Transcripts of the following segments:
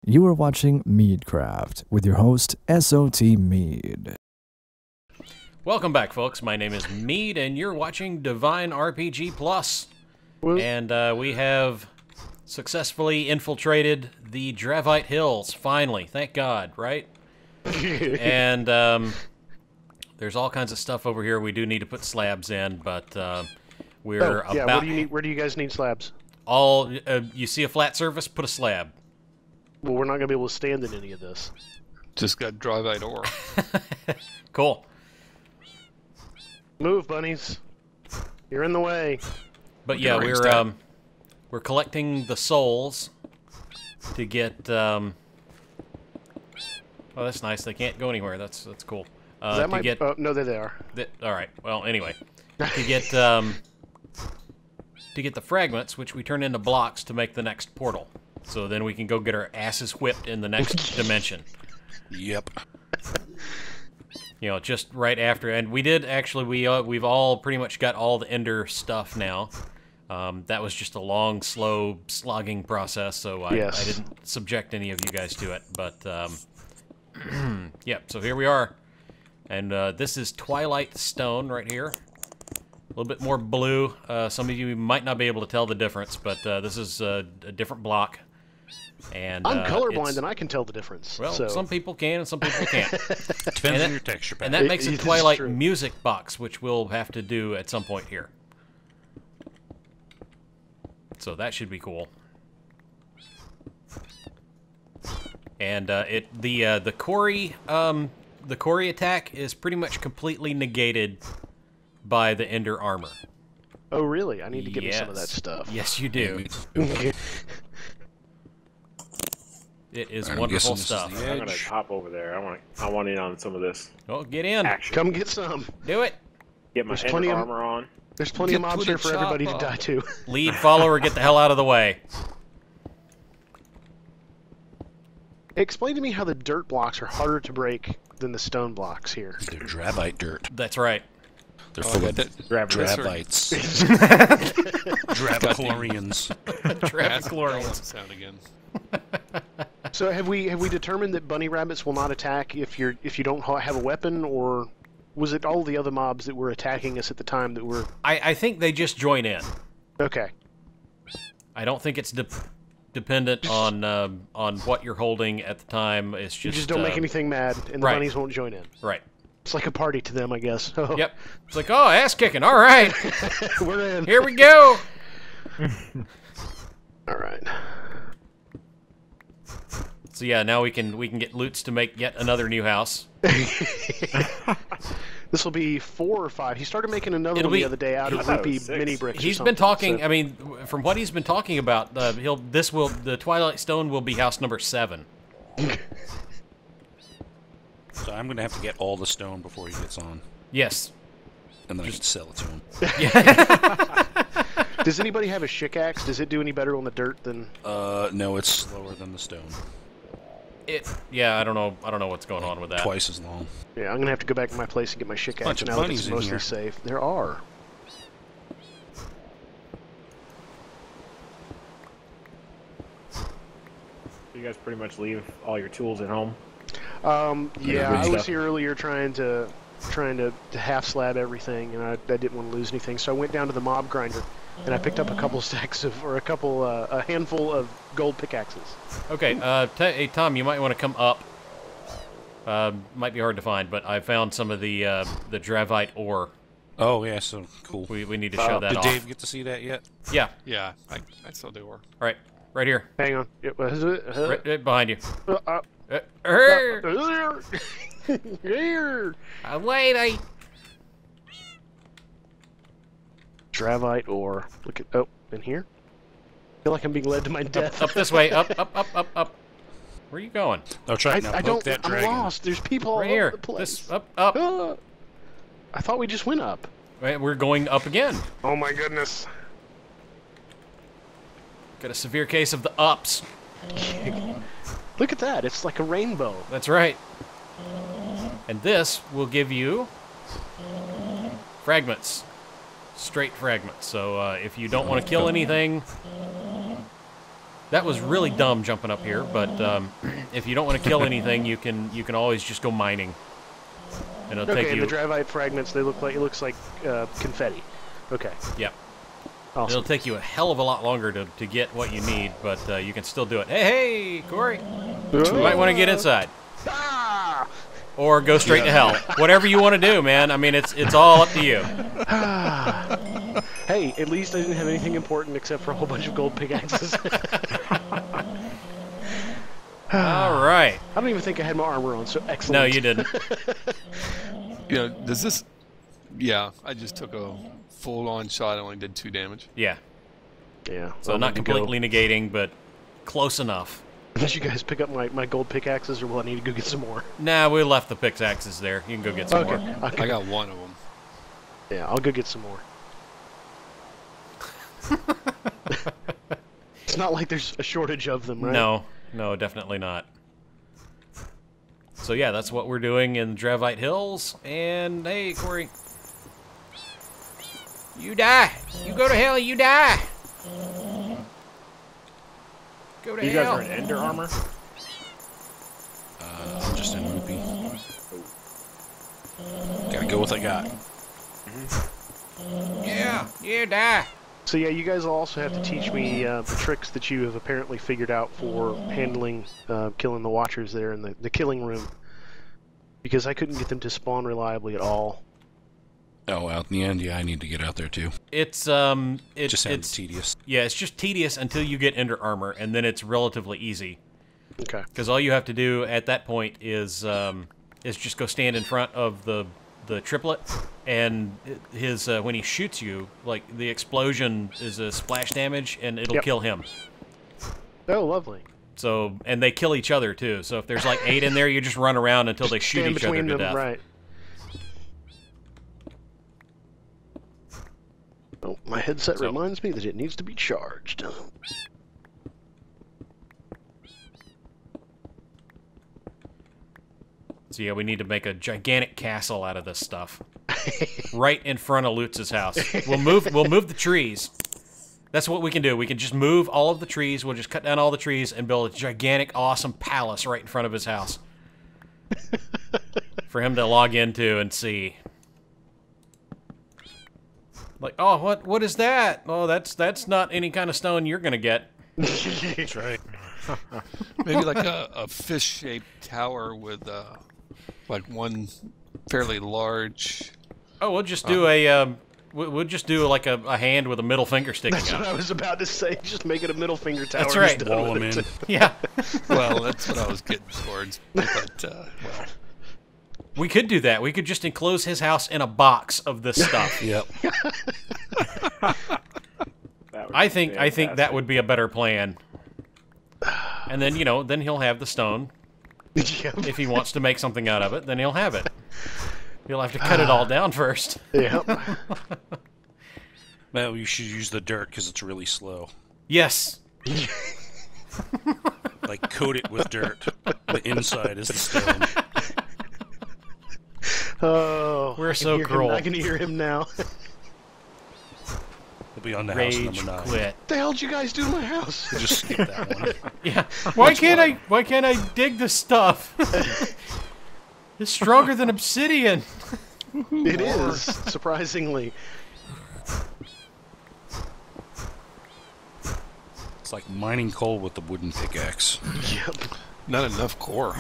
You are watching Meadcraft with your host, SOT Mead. Welcome back, folks. My name is Mead, and you're watching Divine RPG Plus. And we have successfully infiltrated the Dravite Hills, finally. Thank God, right? And there's all kinds of stuff over here we do need to put slabs in, but we're about... What do you need? Where do you guys need slabs? You see a flat surface, put a slab. Well, we're not going to be able to stand in any of this. Just got Dravite ore. Cool. Move, bunnies. You're in the way. But yeah, we're collecting the souls to get. Oh, that's nice. They can't go anywhere. That's cool. No, there they are. All right. Well, anyway, to get the fragments, which we turn into blocks to make the next portal. So then we can go get our asses whipped in the next dimension. Yep. You know, just right after, and we did actually. We've all pretty much got all the Ender stuff now. That was just a long, slow, slogging process, so I didn't subject any of you guys to it. But yeah, so here we are, and this is Twilight Stone right here. A little bit more blue. Some of you might not be able to tell the difference, but this is a different block. And I'm colorblind, and I can tell the difference. Well, so. Some people can, and some people can't. Depends on your texture pack. And that makes a Twilight music box, which we'll have to do at some point here. So that should be cool. And the Cory attack is pretty much completely negated by the Ender armor. Oh, really? I need to get me some of that stuff. Yes, you do. It is wonderful stuff. I'm gonna hop over there. I want in on some of this. Oh, get in! Action. Come get some. Do it. Get my Ender armor on. There's plenty of mobs here for everybody to die to. Lead, follower, get the hell out of the way. Explain to me how the dirt blocks are harder to break than the stone blocks here. They're Dravite dirt. That's right. They're full of Dravites. Dravichlorians. Dravichlorians. Sound again. So have we determined that bunny rabbits will not attack if you don't have a weapon, or was it all the other mobs that were attacking us at the time that were? I think they just join in. Okay. I don't think it's dependent on what you're holding at the time. It's just you just don't make anything mad, and the bunnies won't join in. Right. It's like a party to them, I guess. Yep. It's like, oh, ass kicking. All right. We're in. Here we go. All right. So yeah, now we can get loots to make yet another new house. This will be 4 or 5. He started making another one the other day out of loopy mini bricks. He's been talking. So. I mean, from what he's been talking about, the Twilight Stone will be house number 7. So I'm gonna have to get all the stone before he gets on. Yes. And then I can sell it to him. Yeah. Does anybody have a shikaxe? Does it do any better on the dirt than? No, it's slower than the stone. Yeah, I don't know what's going on with that. Twice as long. Yeah, I'm gonna have to go back to my place and get my shikaxe now that it's mostly safe. There are. You guys pretty much leave all your tools at home. Yeah, I was here earlier trying to half slab everything, and I didn't want to lose anything, so I went down to the mob grinder, and I picked up a handful of gold pickaxes. Okay, hey Tom, you might want to come up. Might be hard to find, but I found some of the Dravite ore. Oh yeah, so cool. We need to show that off. Did Dave get to see that yet? Yeah. Yeah, I saw the ore. All right, right here. Hang on. Right behind you. Here. Wait, Dravite ore. Look at in here. I feel like I'm being led to my death. Up this way. Up. Where are you going? Oh, try now. I don't. That I'm dragon. lost. There's people right all here. over the place. Up. I thought we just went up. Right, we're going up again. Oh my goodness. Got a severe case of the ups. Look at that. It's like a rainbow. That's right. And this will give you fragments. Straight fragments. So if you don't want to kill anything, That was really dumb jumping up here, but if you don't want to kill anything, you can always just go mining. And it'll take Okay, you. the dravite fragments, it looks like confetti. Okay. Yep. Awesome. It'll take you a hell of a lot longer to get what you need, but you can still do it. Hey, Corey! You might want to get inside. Ah! Or go straight to hell. Whatever you want to do, man. I mean, it's all up to you. Hey, at least I didn't have anything important except for a whole bunch of gold pickaxes. All right. I don't even think I had my armor on, so excellent. No, you didn't. You know, does this... Yeah, I just took a full-on shot. I only did 2 damage. Yeah. Yeah. So well, not I'm good to completely negating, but close enough. go. Did you guys pick up my gold pickaxes, or will I need to go get some more? Nah, we left the pickaxes there. You can go get some Okay. more. Okay. I got 1 of them. Yeah, I'll go get some more. It's not like there's a shortage of them, right? No, definitely not. So yeah, that's what we're doing in Dravite Hills. And hey, Corey, you die. You go to hell. You die. Go to You hell. guys are in Ender armor? I'm just in loopy. Gotta go with what I got. Yeah, die. So yeah, you guys will also have to teach me the tricks that you have apparently figured out for handling, killing the Watchers there in the killing room. Because I couldn't get them to spawn reliably at all. Oh, out in the end, yeah, I need to get out there too. It's Just sounds it's tedious. yeah, it's just tedious until you get Ender Armor, and then it's relatively easy. Okay. Because all you have to do at that point is just go stand in front of the triplet, and his when he shoots you, like the explosion is a splash damage, and it'll Yep. kill him. Oh, lovely. So, and they kill each other too. So if there's like 8 in there, you just run around until they shoot Stand each other between to them, death. right. Oh, my headset So- reminds me that it needs to be charged. So yeah, we need to make a gigantic castle out of this stuff, right in front of Lutz's house. We'll move the trees. That's what we can do. We can just move all of the trees. We'll just cut down all the trees and build a gigantic, awesome palace right in front of his house for him to log into and see. Like, oh, what is that? Oh, that's not any kind of stone you're gonna get. That's right. Maybe like a fish-shaped tower with like one fairly large... Oh, we'll just do we'll just do like a hand with a middle finger sticking That's what out. I was about to say. Just make it a middle finger tower. That's right. just done Wall with them it. in. Yeah. Well, that's what I was getting towards. But, well... We could do that. We could just enclose his house in a box of this stuff. Yep. I think that would be a better plan. And then, you know, then he'll have the stone. Yep. If he wants to make something out of it, then he'll have it. He'll have to cut it all down first. Yep. Well, you should use the dirt because it's really slow. Yes. Like, coat it with dirt. The inside is the stone. Oh, We're I can so hear him- cruel. I can hear him now. We'll be on to house Rage number 9. quit. What the hell did you guys do to my house? We'll just skip that one. Yeah. Why can't I dig the stuff? It's stronger than obsidian. It is, surprisingly. It's like mining coal with the wooden pickaxe. Yep. Not enough core.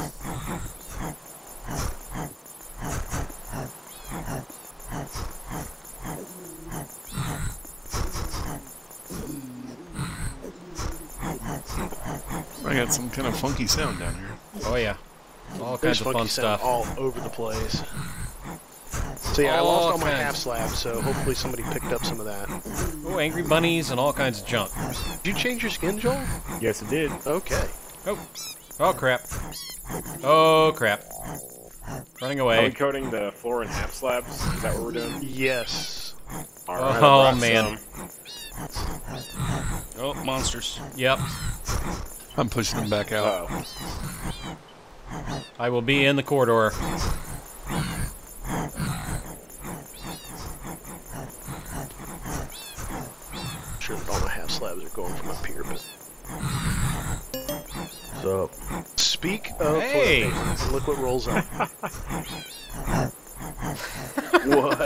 I got some kind of funky sound down here. Oh yeah. All There's kinds of funky fun sound stuff. all over the place. So yeah, I All lost all my kinds. half slabs, so hopefully somebody picked up some of that. Oh, angry bunnies and all kinds of junk. Did you change your skin, Joel? Yes, it did. Okay. Oh. Oh crap. Oh crap. Running Are we away. coating the floor in half slabs? Is that what we're doing? Yes. All right, I Oh, brought man. some. Oh, monsters. Yep. I'm pushing them back out. Oh, I will be in the corridor. Sure that all my half slabs are going from up here, but So, Speak of Hey! flip, look what rolls up. what?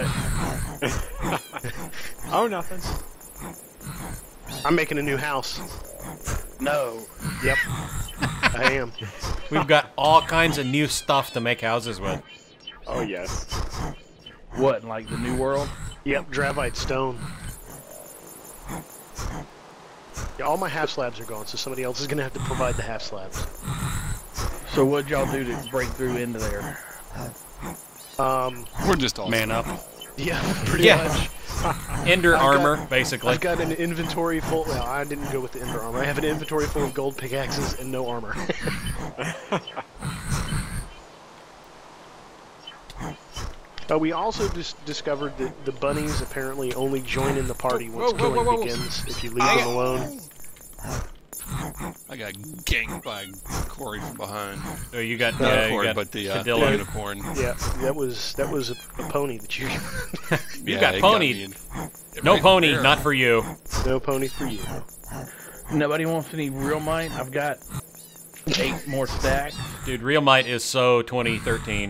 Oh, nothing. I'm making a new house. No. Yep, I am. We've got all kinds of new stuff to make houses with. Oh, yes. What, in, like the New World? Yep, dravite stone. Yeah, all my half slabs are gone, so somebody else is gonna have to provide the half slabs. So what'd y'all do to break through into there? We're just all Man up. Yeah, pretty Yeah. much. Ender I've armor, got- basically. I've got an inventory full. Well, I didn't go with the ender armor. I have an inventory full of gold pickaxes and no armor. We also discovered that the bunnies apparently only join in the party once Whoa, whoa, killing whoa, whoa. begins. If you leave them alone. I got ganked by Corey from behind. Oh, you got, Not you Corey, got but the Cadillo. unicorn. Yeah, that was a pony that you. You got it ponied. me in- No right pony, there. not for you. No pony for you. Nobody wants any real might? I've got 8 more stacks. Dude, Real Might is so 2013.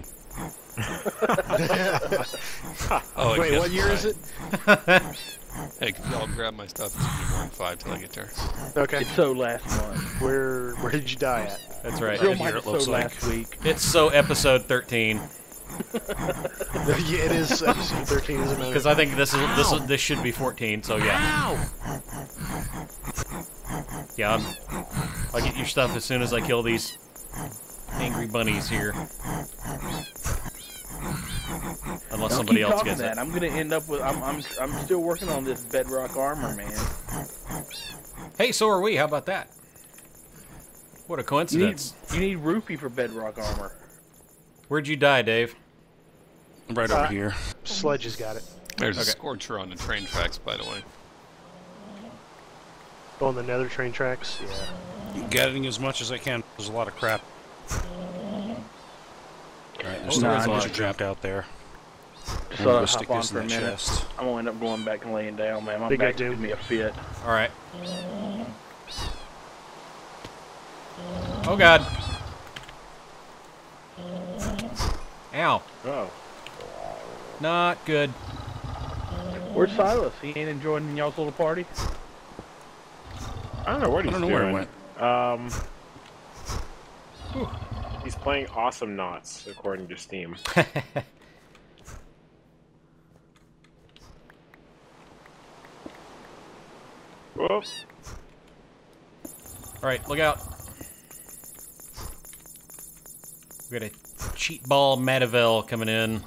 Oh, I Wait, guess what year is it? Hey, can y'all grab my stuff? It's gonna be more than 5 till I get there. Okay. It's so last month. Where did you die at? That's right. Real here might it is so looks like. last week. It's so episode 13. Yeah, it is episode 13, isn't it? Because I think this should be 14, so yeah. Yeah, I'll get your stuff as soon as I kill these angry bunnies here. Unless Don't somebody keep else talking gets that. it. I'm gonna end up with. I'm still working on this bedrock armor, man. Hey, so are we. How about that? What a You need coincidence. rupee for bedrock armor. Where'd you die, Dave? Right over here. Sledge has got it. There's a Okay. scorcher on the train tracks, by the way. Oh, on the nether train tracks? Yeah. Getting as much as I can. There's a lot of crap. Alright, there's Nah, still a I bunch just- trapped out there. Just I'm thought gonna I'd stick hop on this for a in that minute. chest. I'm gonna end up going back and laying down, man. My Big back's good giving me a fit. Alright. Oh, God. Ow. Oh. Not good. Where's Silas? He ain't enjoying y'all's little party? I don't know what he's I don't know doing. where it went. He's playing Awesome Knots, according to Steam. Whoop. Alright, look out. We got a cheat ball Matavel coming in.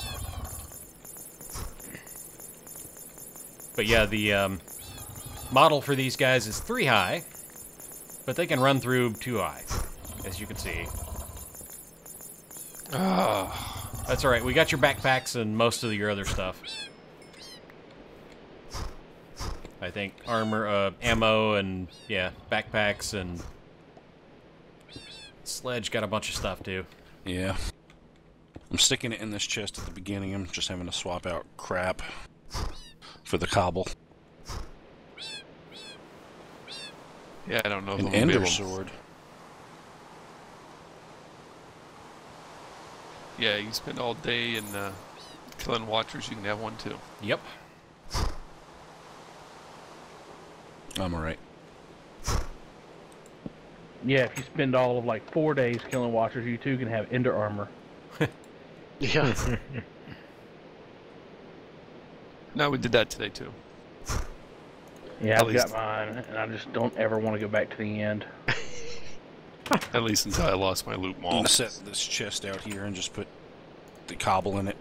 But yeah, the model for these guys is 3 high, but they can run through 2 high, as you can see. That's alright, we got your backpacks and most of your other stuff. I think armor, ammo, and yeah, backpacks and Sledge got a bunch of stuff too. Yeah. I'm sticking it in this chest at the beginning. I'm just having to swap out crap for the cobble. Yeah, I don't know if An I'm gonna be ender able. sword. Yeah, you spend all day in killing watchers. You can have one too. Yep. I'm alright. Yeah, if you spend all of like 4 days killing watchers, you too can have ender armor. Yeah. No, we did that today too. Yeah, At I've least- got mine, and I just don't ever want to go back to the end. At least until I lost my loot I'm mall. gonna set this chest out here and just put the cobble in it.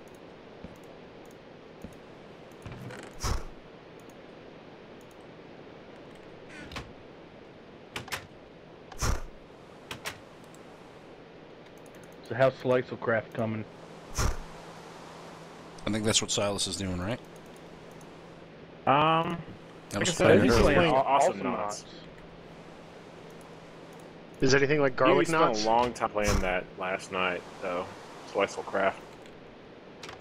So how's Selexal Craft coming? I think that's what Silas is doing, right? That was I said, fired he's earlier. playing Awesome Awesome Knots. Is anything like We garlic spent knots? a long time playing that last night, though. Selexal Craft.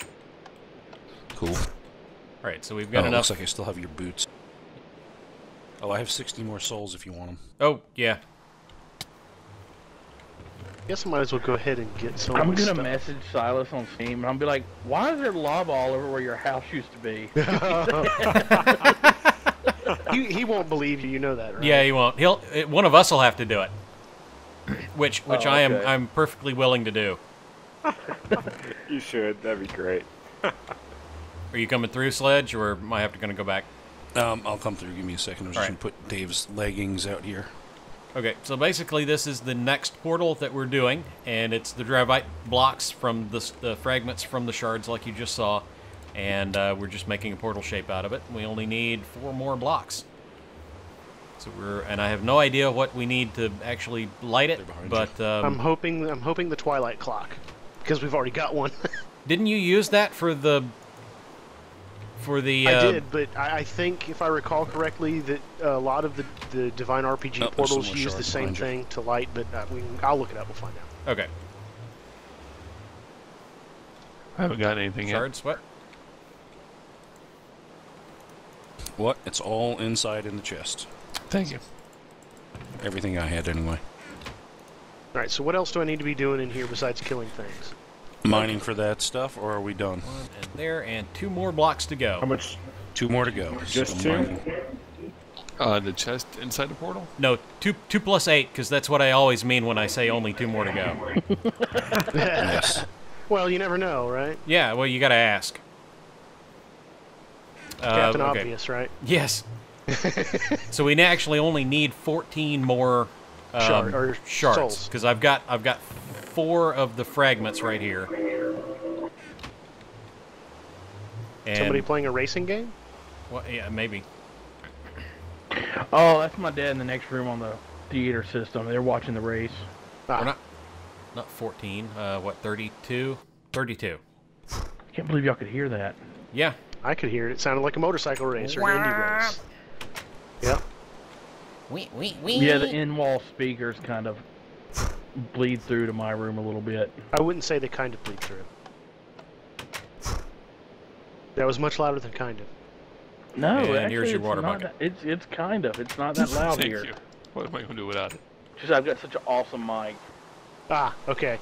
Cool. Alright, so we've Oh, got it enough. looks like I still have your boots. Oh, I have 60 more souls if you want them. Oh, yeah. Guess I might as well go ahead and get some. I'm gonna stuff. message Silas on Steam, and I'll be like, "Why is there lava all over where your house used to be?" He won't believe you. You know that, right? Yeah, he won't. One of us will have to do it. Which Oh, okay. I'm perfectly willing to do. You should. That'd be great. Are you coming through, Sledge, or am I gonna go back? I'll come through. Give me a second. I was just Alright. going to put Dave's leggings out here. Okay, so basically this is the next portal that we're doing, and it's the Dravite blocks from the fragments from the shards like you just saw, and we're just making a portal shape out of it. We only need 4 more blocks. So and I have no idea what we need to actually light it, They're behind but I'm hoping the Twilight clock, because we've already got one. didn't you use that for the I I did, but I think if I recall correctly, that a lot of the Divine RPG Oh, there's portals some more use the shards same behind you. thing to light. But I'll look it up. We'll find out. Okay. I haven't got anything yet. Shards, what? What? It's all inside in the chest. Thank you. Everything I had anyway. All right. So what else do I need to be doing in here besides killing things? Mining for that stuff, or are we done? 1 and there, and 2 more blocks to go. How much? 2 more to go. Just So 2? mining. The chest inside the portal? No, 2 plus 8, because that's what I always mean when I say only 2 more to go. Yes. Well, you never know, right? Yeah, well, you gotta ask. Captain okay. Obvious, right? Yes. So we actually only need 14 more Or shards, souls. because I've got 4 of the fragments right here. And, Somebody playing a racing game? well, yeah, maybe. Oh, that's my dad in the next room on the theater system. They're watching the race. Ah, Or not 14. What? 32? 32. Can't believe y'all could hear that. Yeah. I could hear it. It sounded like a motorcycle race or an indie race. Yep. Yeah, the in-wall speakers kind of bleed through to my room a little bit. I wouldn't say they kind of bleed through. That was much louder than kind of. No, And actually, here's your it's water not bucket. that- it's kind of. It's not that loud Thank here. you. What am I going to do without it? Just I've got such an awesome mic. Ah, okay.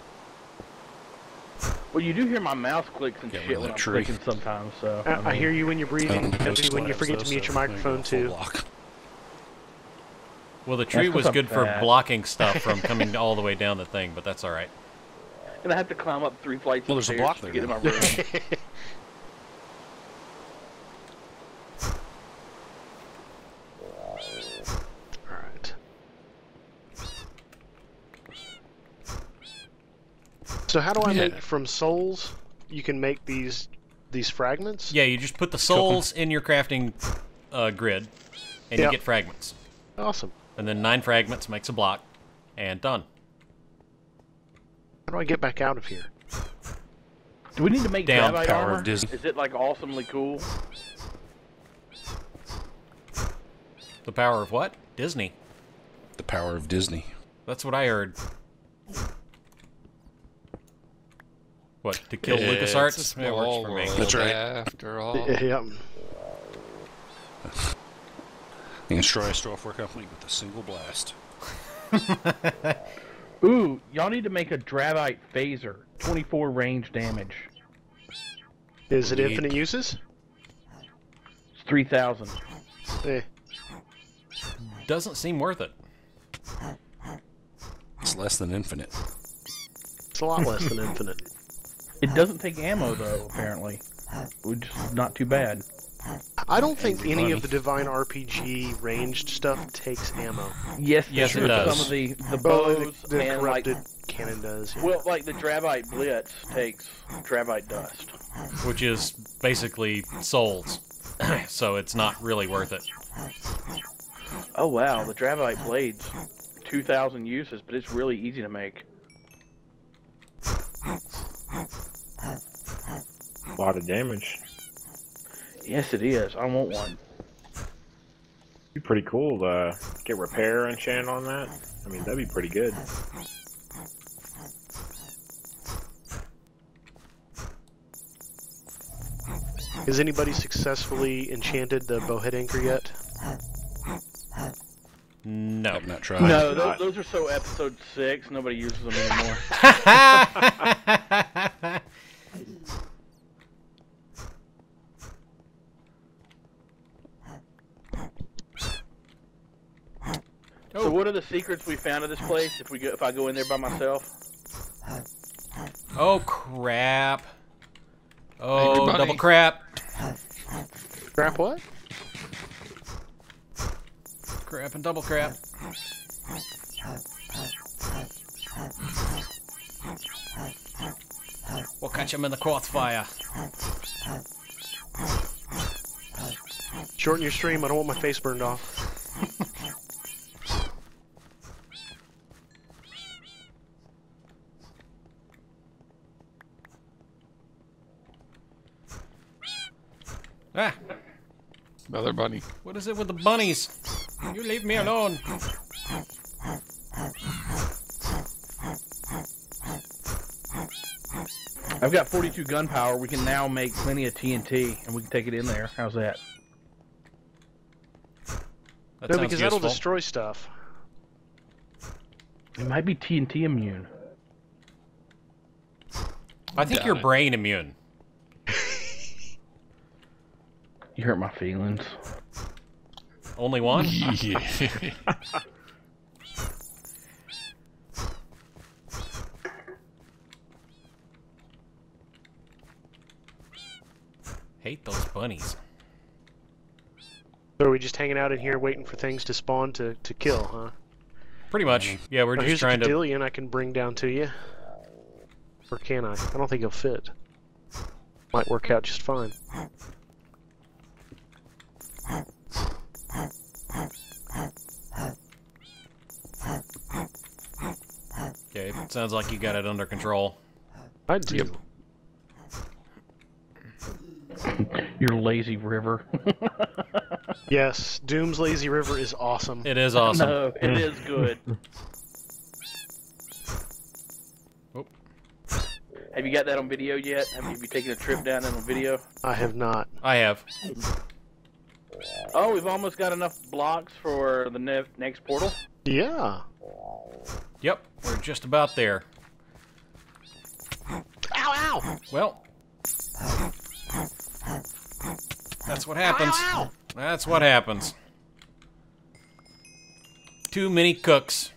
Well, you do hear my mouse clicks and Get rid shit of when that I'm tree. clicking sometimes. So I hear you when you're breathing. Oh, I hear you when you slabs, forget though, to mute your so microphone there you too. go, full block. Well, the tree 'cause was I'm good for fat. blocking stuff from coming all the way down the thing, but that's all right. And I have to climb up 3 flights Well, of there's a stairs block to there get in my now. room. Alright. So how do I Yeah. make from souls? You can make these fragments? Yeah, you just put the souls in your crafting grid, and you Yep. get fragments. Awesome. And then 9 fragments makes a block, and done. How do I get back out of here? Do we need to make Down, Dravite Power of armor? Disney. Is it like awesomely cool? The power of what? Disney. The power of Disney. That's what I heard. What, to kill It's a LucasArts? It small works for me. world That's right. After all. Yeah. You can destroy a software company with a single blast. Ooh, y'all need to make a Dravite phaser. 24 range damage. Is it Neat. infinite uses? It's 3,000. Eh. Doesn't seem worth it. It's less than infinite. It's a lot less than infinite. It doesn't take ammo though, apparently. Which is not too bad. I don't think Angry any Bunny. of the Divine RPG ranged stuff takes ammo. Yes, Yes, sure it does. Some of the Oh, bows the and like corrupted cannon does. Yeah. well, like the Dravite Blitz takes Dravite dust. Which is basically souls. So it's not really worth it. Oh wow, the Dravite blades, 2,000 uses, but it's really easy to make. A lot of damage. Yes, it is. I want one. Be pretty cool to get repair enchant on that. I mean, that'd be pretty good. Has anybody successfully enchanted the bowhead anchor yet? No. I've not tried. No, those are so episode 6. Nobody uses them anymore. So what are the secrets we found of this place? If I go in there by myself? Oh crap! Oh, Everybody. double crap! Crap what? Crap and double crap. We'll catch him in the quartz fire. Shorten your stream. I don't want my face burned off. Ah! Another bunny. What is it with the bunnies? You leave me alone. I've got 42 gunpowder. We can now make plenty of TNT, and we can take it in there. How's that? That No, sounds because that'll useful. destroy stuff. It might be TNT immune. I think Doubt you're it. brain immune. You hurt my feelings. Only one? Yeah. Hate those bunnies. So are we just hanging out in here waiting for things to spawn to kill, huh? Pretty much. Yeah, we're Oh, just here's a trying to. Cadillion I can bring down to you. Or can I? I don't think he'll fit. Might work out just fine. Okay, it sounds like you got it under control. I do. Yep. Your lazy river. Yes, Doom's Lazy River is awesome. It is awesome. No, it is good. Oh. Have you got that on video yet? Have you taken a trip down there on video? I have not. I have. Oh, we've almost got enough blocks for the next portal. Yeah. Yep, we're just about there. Ow, ow! Well, that's what happens. Ow, ow! That's what happens. Too many cooks.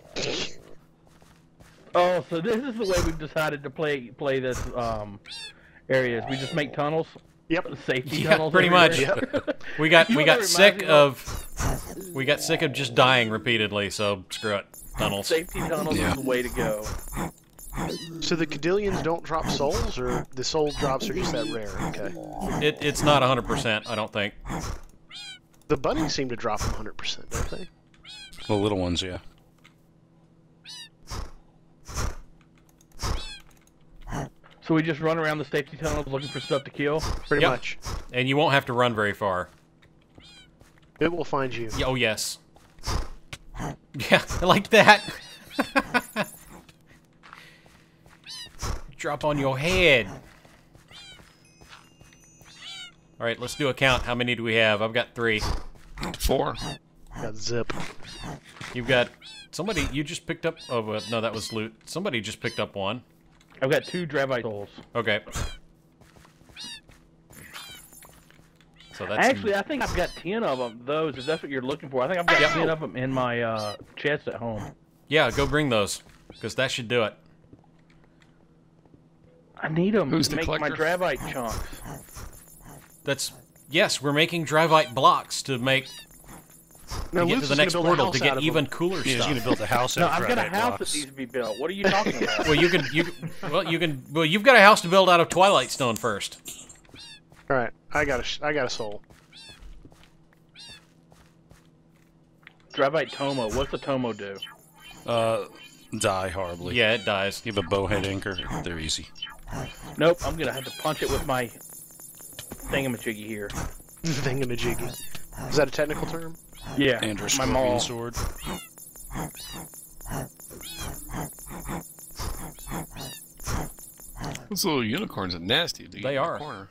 Oh, so this is the way we've decided to play this areas. We just make tunnels. Yep. Safety Yeah, tunnels. pretty much. everywhere. Yep. We got You know what that we got sick of just dying repeatedly, so screw it. Tunnels. Safety tunnels Yeah. is the way to go. So the Cadillions don't drop souls, or the soul drops are just that rare? Okay. It's not 100%, I don't think. The bunnies seem to drop them 100%, don't they? The little ones, yeah. So we just run around the safety tunnels looking for stuff to kill. Pretty Yep. much. And you won't have to run very far. It will find you. Oh, yes. Yeah, like that. Drop on your head. Alright, let's do a count. How many do we have? I've got 3. 4. Got zip. You've got... Somebody... You just picked up... Oh, no, that was loot. Somebody just picked up one. I've got 2 Dravite souls. Okay. So that's... Actually, I think I've got 10 of them. Those, if that's what you're looking for. I think I've got Yep. 10 of them in my chest at home. Yeah, go bring those. Because that should do it. I need them Who's to the make my collector? Dravite chunks. That's... Yes, we're making Dravite blocks to make... No, to get Luke's to the is next gonna build a portal to house out get of even them. cooler Yeah, he's stuff. gonna build a house No, out of I've got a Dravite house blocks. that needs to be built. What are you talking about? Well, you've got a house to build out of Twilight Stone first. All right, I got a soul. Dravite Tomo. What's the Tomo do? Die horribly. Yeah, it dies. You have a bowhead anchor, they're easy. Nope, I'm gonna have to punch it with my thingamajiggy here. Thingamajiggy. Is that a technical term? Yeah, And her my scorpion maul. sword. Those little unicorns are nasty. To They get in the are. corner.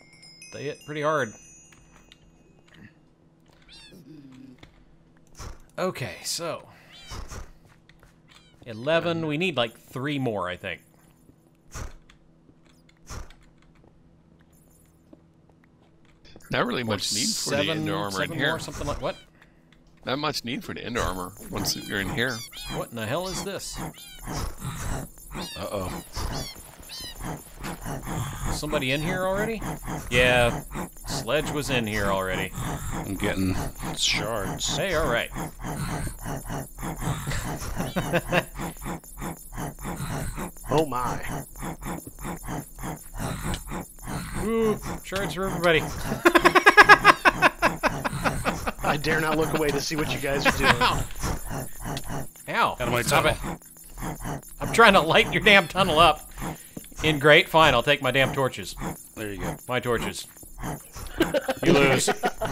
They hit pretty hard. Okay, so 11. We need like 3 more, I think. Not really much need for the Ender armor in 7 here. more, something like what? Not much need for the Ender armor once you're in here. What in the hell is this? Uh-oh. Somebody in here already? Yeah, Sledge was in here already. I'm getting shards. Hey, all right. Oh my. Ooh, shards for everybody. I dare not look away to see what you guys are doing. Ow. Out of my Stop tunnel. it. I'm trying to light your damn tunnel up. In great, fine, I'll take my damn torches. There you go. My torches. You lose.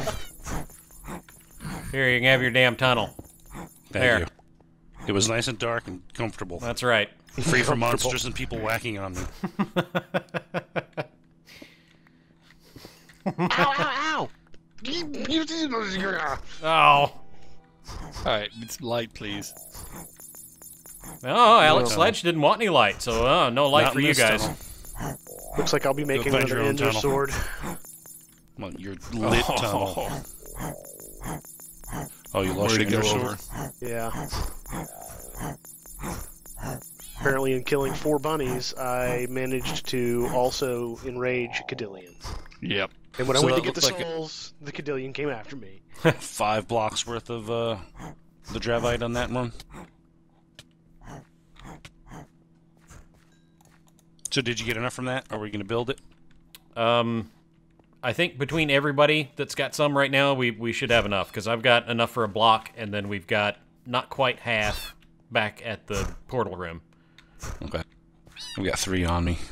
Here, you can have your damn tunnel. Thank There. you. It was nice and dark and comfortable. That's right. Free from monsters and people whacking on me. Ow, ow, Oh. Alright, it's light, please. Oh, Alex tunnel. Sledge didn't want any light, so no light Not for in you this guys. tunnel. ow. Looks like I'll be making find another your own Ender tunnel. sword. Come on, your lit tunnel. Oh, you lost Where your to ender go sword? over? Yeah. Apparently, in killing 4 bunnies, I managed to also enrage a Cadillion. Yep. And when I So went to that get the looked like souls, the Cadillion came after me. 5 blocks worth of the Dravite on that one. So did you get enough from that? Are we going to build it? I think between everybody that's got some right now, we should have enough, because I've got enough for a block, and then we've got not quite half back at the portal room. Okay. We got 3 on me.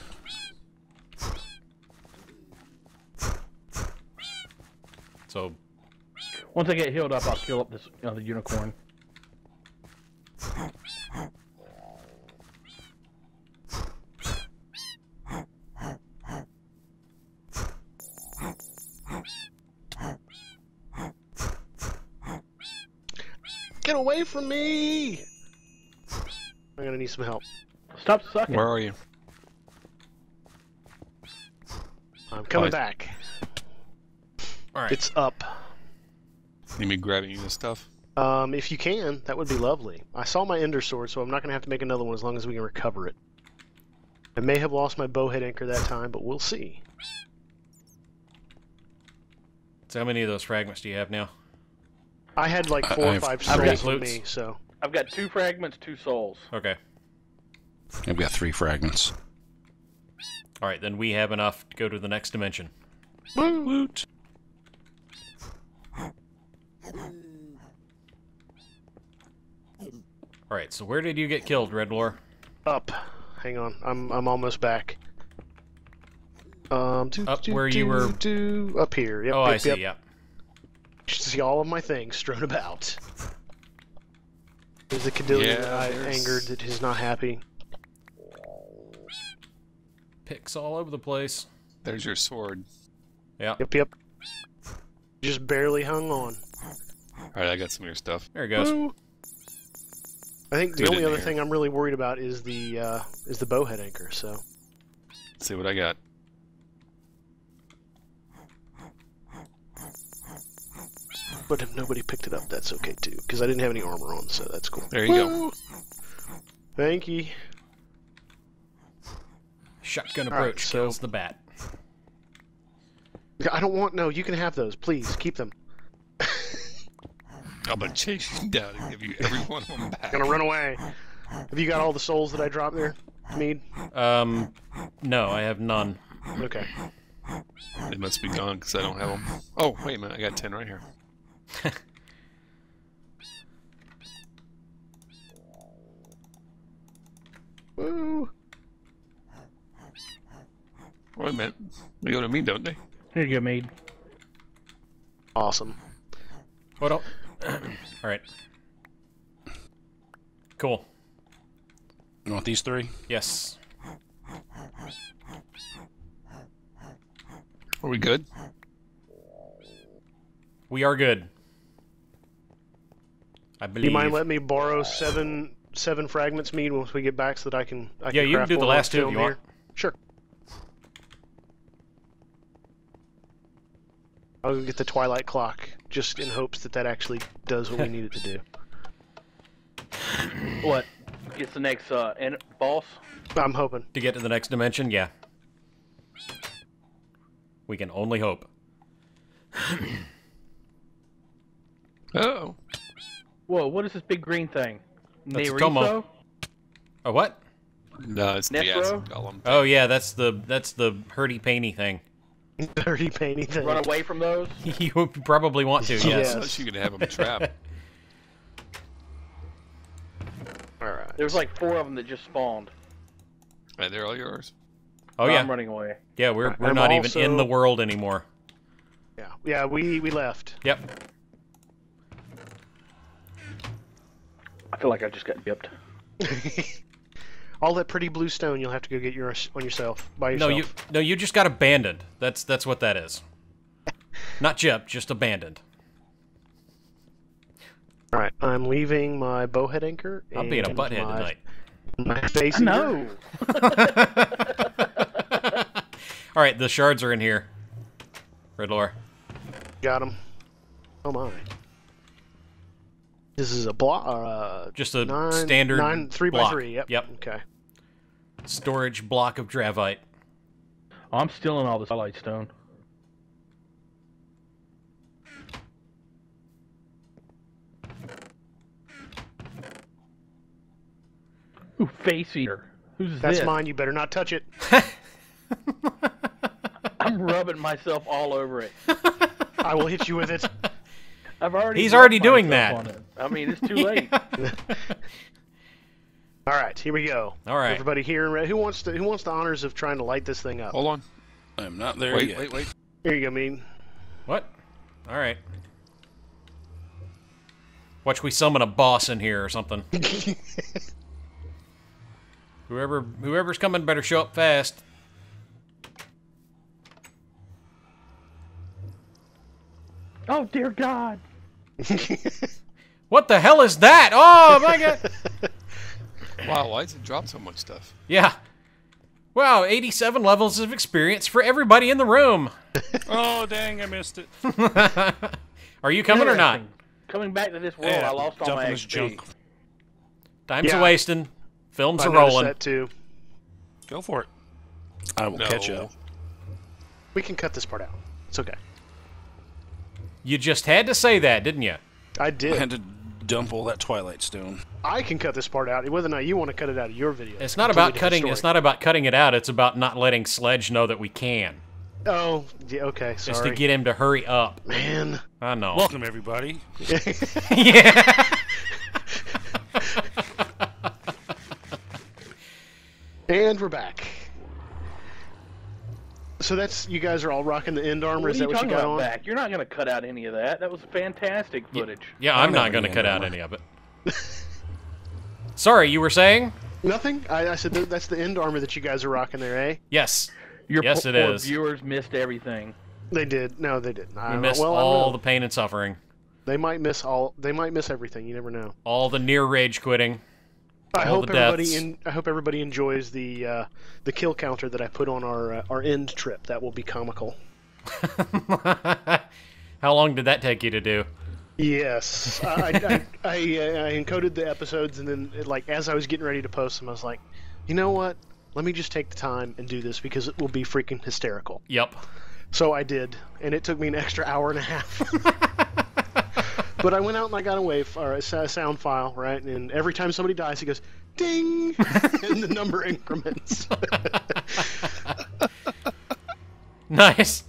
So, Once I get healed up, I'll kill up this other unicorn. Get away from me! I'm gonna need some help. Stop sucking. Where are you? I'm coming Right. back. all right. It's up. Need me grabbing you this stuff? If you can, that would be lovely. I saw my Ender Sword, so I'm not gonna have to make another one as long as we can recover it. I may have lost my bowhead anchor that time, but we'll see. So how many of those fragments do you have now? I had like 4 I or have 5 I've got souls with loots. me, so... I've got 2 fragments, 2 souls. Okay. I've got 3 fragments. All right, then we have enough to go to the next dimension. Woot! All right, so where did you get killed, Redlore? Up. Hang on, I'm almost back. Up where you were- Up here. Yep, Oh, yep, I see, yep. yeah. You should see all of my things strewn about. There's the Cadillion Yeah, that I there's- angered that is not happy. Picks all over the place. There's your sword. Yeah, Yep, yep. Just barely hung on. Alright, I got some of your stuff. there it goes. Woo. I think the Put it only in other here. thing I'm really worried about is the bowhead anchor. So Let's see what I got. but if nobody picked it up, that's okay too, because I didn't have any armor on, so that's cool. There you go. Woo. Thank you. Shotgun All right, approach so- kills the bat. I don't want no. You can have those, please. Keep them. I'm gonna chase you down and give you every one of them back. Gonna run away. Have you got all the souls that I dropped there, Mead? No, I have none. Okay. They must be gone because I don't have them. Oh, wait a minute. I got 10 right here. Woo. Wait a minute. They go to me, don't they? Here you go, Mead. Awesome. What else? All right. Cool. You want these 3? Yes. Are we good? We are good. I Do believe. you mind letting me borrow seven fragments, Mead, once we get back, so that I can Yeah, you can craft do the one last two if film you want. here? Sure. I'll go get the Twilight Clock, just in hopes that actually does what we need it to do. What? Gets the next boss? I'm hoping. To get to the next dimension, yeah. We can only hope. Oh. Whoa, what is this big green thing? That's a Neriso? Tomo. A what? No, it's the Necro? acid golem. Oh yeah, that's the hurdy painy thing. Dirty painting thing. Run away from those? You would probably want to, yes. Yes. Unless you could have them trapped. Alright. There's like 4 of them that just spawned. And they're all yours. Oh I'm yeah, running away. yeah. We're I'm not even also- in the world anymore. Yeah, we left. Yep. I feel like I just got yipped. All that pretty blue stone you'll have to go get on yourself by yourself. No, you just got abandoned. That's what that is. Not gypped, just abandoned. All right, I'm leaving my bowhead anchor. I'm being a and butthead my- tonight. My face. No! All right, the shards are in here. Redlore. Got him. Oh my. This is a block. Just a standard 3 by block. 3. Yep. Yep. Okay. Storage block of dravite. Oh, I'm stealing all this highlight stone. Ooh, face eater. Who's That's this? mine. You better not touch it. I'm rubbing myself all over it. I will hit you with it. I've already. He's rubbed already doing myself that. on it. I mean, it's too late. All right, here we go. All right. Everybody here, who wants the honors of trying to light this thing up? Hold on. I'm not there Wait, yet. wait. Here you go, Mean. What? All right. Watch we summon a boss in here or something. Whoever's coming better show up fast. Oh dear God! What the hell is that? Oh my god! Wow, why does it drop so much stuff? Yeah. Wow, 87 levels of experience for everybody in the room. Oh, dang, I missed it. Are you coming or not? Interesting. Coming back to this world, Yeah, I lost all my dumping this XP. junk. Time's Yeah. a wasting. Films I are noticed rolling. that too. Go for it. I will catch No. up. We can cut this part out. It's okay. You just had to say that, didn't you? I I did. had to dump all that Twilight Stone. I can cut this part out. Whether or not you want to cut it out of your video. It's not Completely about different cutting. story. It's not about cutting it out. It's about not letting Sledge know that we can. Oh, yeah, okay. Just to Sorry. get him to hurry up. Man. I know. Welcome, everybody. Yeah. And we're back. So that's you guys are all rocking the end armor. What Is are that you what you talking got about on? back? You're not going to cut out any of that. That was fantastic footage. Yeah, I I'm know not going to the cut end out armor. any of it. Sorry, you were saying? Nothing. I said that's the end armor that you guys are rocking there, eh? Yes. Your Yes, it poor is. viewers missed everything. They did. No, they didn't. I We don't know. missed Well, I don't all know. the pain and suffering. They might miss all. They might miss everything. You never know. All the near rage quitting. I All hope the deaths. everybody enjoys the kill counter that I put on our end trip. That will be comical. How long did that take you to do? Yes, I encoded the episodes, and then as I was getting ready to post them, I was like, you know what? Let me just take the time and do this because it will be freaking hysterical. Yep. So I did, and it took me an extra hour and a half. But I went out and I got a sound file, right? And every time somebody dies, it goes ding, and the number increments. Nice.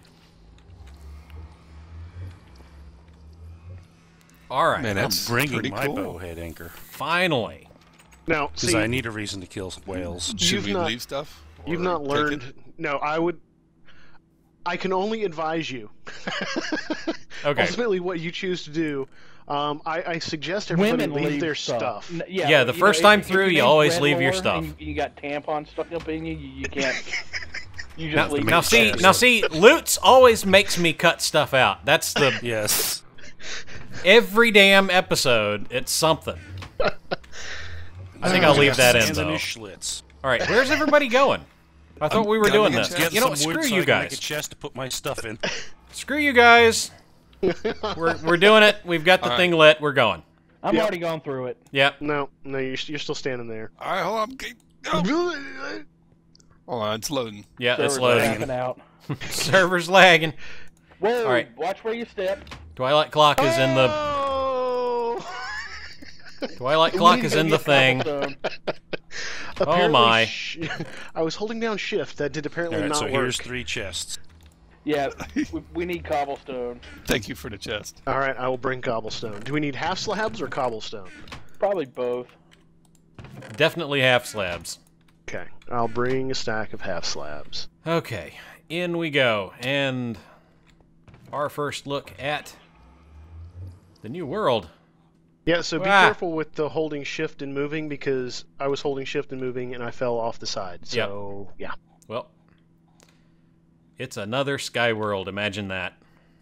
All right. Man, I'm that's bringing pretty my cool. bowhead anchor Finally. Now, because see, I need a reason to kill whales. Should You've we not- leave stuff? you've Or not take learned. it? No, I can only advise you. Okay. Ultimately, what you choose to do, I suggest everybody Women leave their stuff. stuff. Yeah, the first time through, you name's always Red leave your Lore stuff. and You got tampons stuck up in you. You can't. You Now, just leave. now your see, stuff. now see, Lutz always makes me cut stuff out. That's the Yes. Every damn episode, it's something. I think I'll leave that in, though. Schlitz. All right, where's everybody going? I thought we were doing this. Get You know what? some wood Screw so you I can make guys. a chest to put my stuff in. Screw you guys. We're doing it. We've got the thing lit. We're going. I'm already gone through it. Yep. No, you're still standing there. All right, hold on. Hold on, it's loading. Yeah, it's Server's loading. lagging out. Server's lagging. Whoa! All right. Watch where you step. Twilight clock is in the. Oh! Twilight clock is in the thing. Oh my! I was holding down shift. That did apparently All right, not so work. here's 3 chests. Yeah, we need cobblestone. Thank you for the chest. All right, I will bring cobblestone. Do we need half slabs or cobblestone? Probably both. Definitely half slabs. Okay, I'll bring a stack of half slabs. Okay, in we go, and our first look at the new world. Yeah, so be Ah. careful with the holding shift and moving because I was holding shift and moving and I fell off the side. So, yeah. Well, it's another sky world. Imagine that.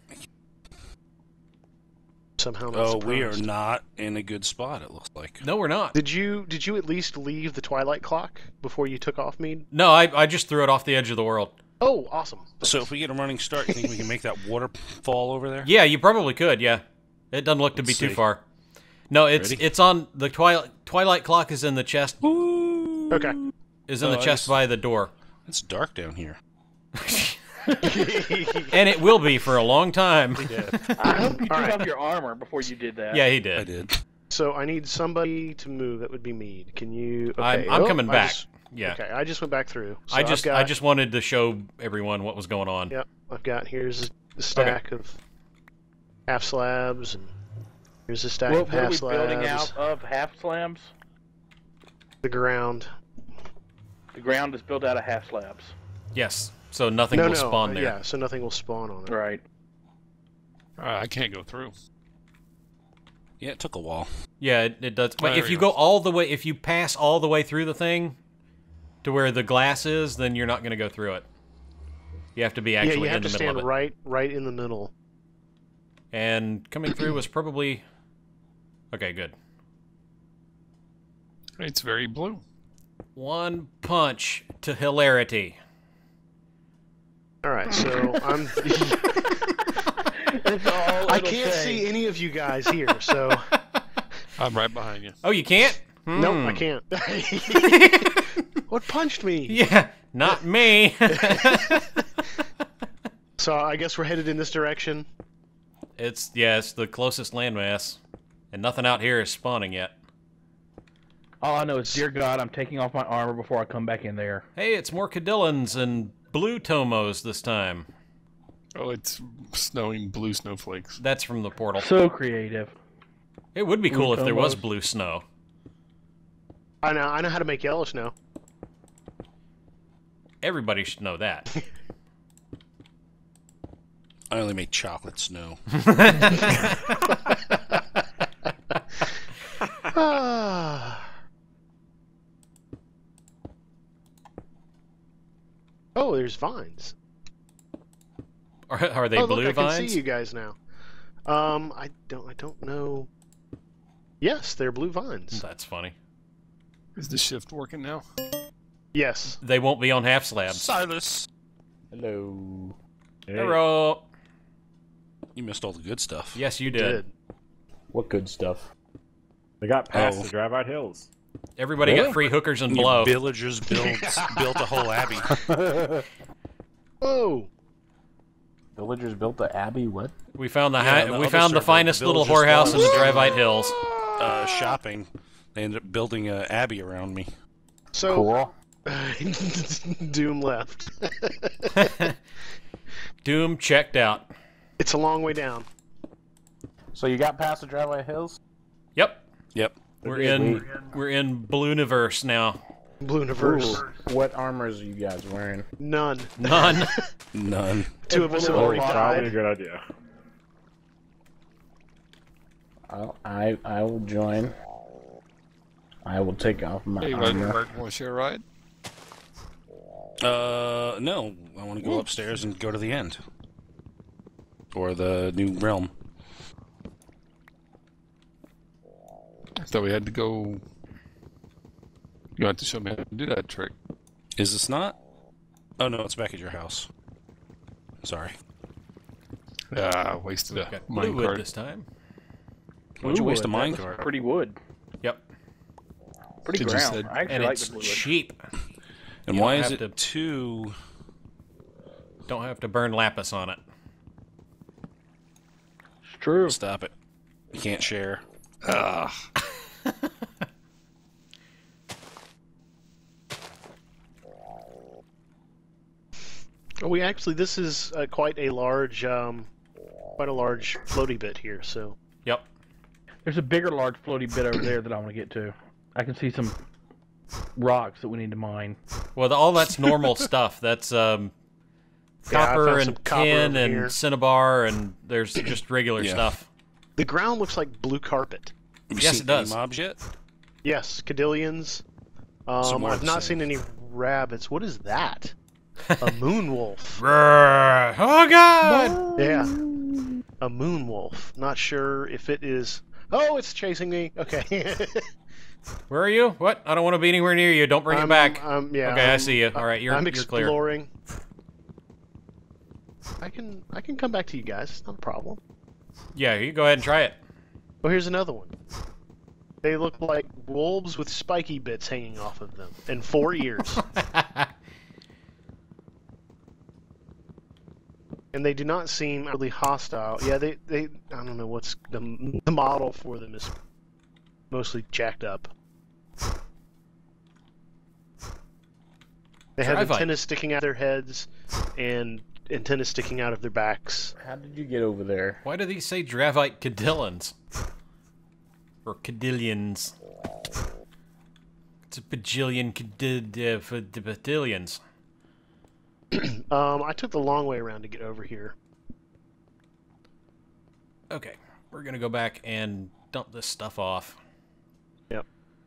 Somehow not Oh, we are surprised. not in a good spot, it looks like. No, we're not. Did you at least leave the twilight clock before you took off, Mead? No, I just threw it off the edge of the world. Oh, awesome. So if we get a running start, you think we can make that waterfall over there? Yeah, you probably could. Yeah, it doesn't look to be Let's too see. far. No, it's Ready? it's on the twilight clock is in the chest. Okay. Is in Oh, the I chest just- by the door, It's dark down here. and it will be for a long time. I hope you took Alright. off your armor before you did that. Yeah, he I did. did. So I need somebody to move. That would be Mead. Can you? Okay. I'm oh, coming I back. just- Yeah, Okay, I just went back through. So I I've got, I just wanted to show everyone what was going on. Yep, I've got here's a stack of half slabs, and here's a stack What of are half we slabs. building out of? Half slabs? The ground. The ground is built out of half slabs. Yes, so nothing no, will spawn there. Yeah, so nothing will spawn on it. Right. I can't go through. Yeah, it took a while. Yeah, it does. But There if we you go. go all the way, if you pass all the way through the thing to where the glass is, then you're not going to go through it. You have to be actually Yeah, you have in to the middle stand of it. right in the middle. And coming through was probably okay. Good. It's very blue. One punch to hilarity. All right, so I'm. That's all I it'll can't say. see any of you guys here, so I'm right behind you. Oh, you can't? no, I can't. What punched me? Yeah, not me. So I guess we're headed in this direction. It's the closest landmass, and nothing out here is spawning yet. All I know is, dear God, I'm taking off my armor before I come back in there. Hey, it's more Cadillans and blue Tomos this time. Oh, it's snowing blue snowflakes. That's from the portal. So creative. It would be cool if there was Tomos. blue snow. I know how to make yellow snow. Everybody should know that. I only make chocolate snow. Ah. Oh, there's vines. Are they oh, blue look, I vines? can see you guys now. I don't know. Yes, they're blue vines. That's funny. Is the shift working now? Yes. They won't be on half slabs. Silas! Hello. Hey, Hello. You missed all the good stuff. Yes, you did. what good stuff? They got past Oh. the Drive Out Hills. Everybody Really? got free hookers and Your blow. villagers built a whole abbey. Oh, Villagers built the abbey. What? We found the Yeah, on the we other found the server, finest little villagers whorehouse in the spawned. Drivite Hills. Shopping. They ended up building an abbey around me. so Cool. Doom left. Doom checked out. It's a long way down. So you got past the Drive Out Hills? Yep. Yep. We're in Ballooniverse now. Blooniverse. What armors are you guys wearing? None. None. None. Two of us have Oh, already probably a died. good idea. I will join. I will take off my Hey, armor. want to share a ride? No. I want to go upstairs and go to the end. Or the new realm. I thought we had to go. You have to show me how to do that trick. Is this not? Oh no, it's back at your house. Sorry. Wasted a Got blue wood minecart. this time. Why'd you waste a Blue wood, that was minecart? Pretty wood. Yep. Pretty Could've just ground. said- I actually And like it's the blue wood. cheap. And You why don't is have it to- 2? Don't have to burn lapis on it. It's true. Stop it. You can't share. Ah, Oh, we actually, this is quite a large floaty bit here. So Yep. There's a bigger, large floaty bit over there that I want to get to. I can see some rocks that we need to mine. Well, all that's normal stuff. That's I copper found some and copper tin over and here. cinnabar, and there's just regular Yeah. stuff. the ground looks like blue carpet. Have you Yes, seen it does. any mobs yet? Yes, Cadillions. Some more I've the not same. seen any rabbits. What is that? A moon wolf. Brrr. Oh God! Yeah. A moon wolf. Not sure if it is. Oh, it's chasing me. Okay. Where are you? What? I don't want to be anywhere near you. Don't bring it back. Yeah. Okay, I see you. All right, you're I'm clear. exploring. I can come back to you guys. It's not a problem. Yeah, you go ahead and try it. Oh, here's another one. They look like wolves with spiky bits hanging off of them and 4 ears. And they do not seem really hostile. Yeah, they I don't know what's the model for them is mostly jacked up. They have Trivite. antennas sticking out of their heads and antennas sticking out of their backs. How did you get over there? Why do these say Dravite Cadillans? Or Cadillions? It's a bajillion Cadillions. I took the long way around to get over here. Okay, we're gonna go back and dump this stuff off. Yep.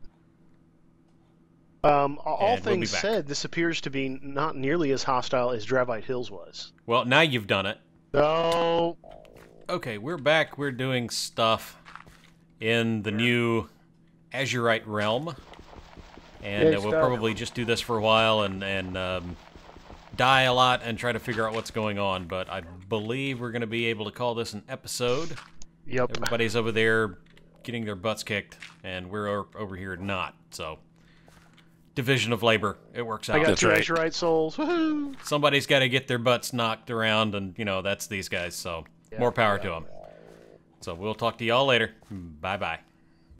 All And we'll be things back. said, this appears to be not nearly as hostile as Dravite Hills was. Well, now you've done it. So, Okay, we're back. We're doing stuff in the new Azurite realm. And Yay, we'll stuff. probably just do this for a while and die a lot and try to figure out what's going on. But I believe we're going to be able to call this an episode. yep. Everybody's over there getting their butts kicked, and we're over here not. So, division of labor. It works I out. got That's two right. Azurite souls. Woohoo! Somebody's got to get their butts knocked around, and, you know, that's these guys. So, more power to them. So, we'll talk to y'all later. Bye-bye.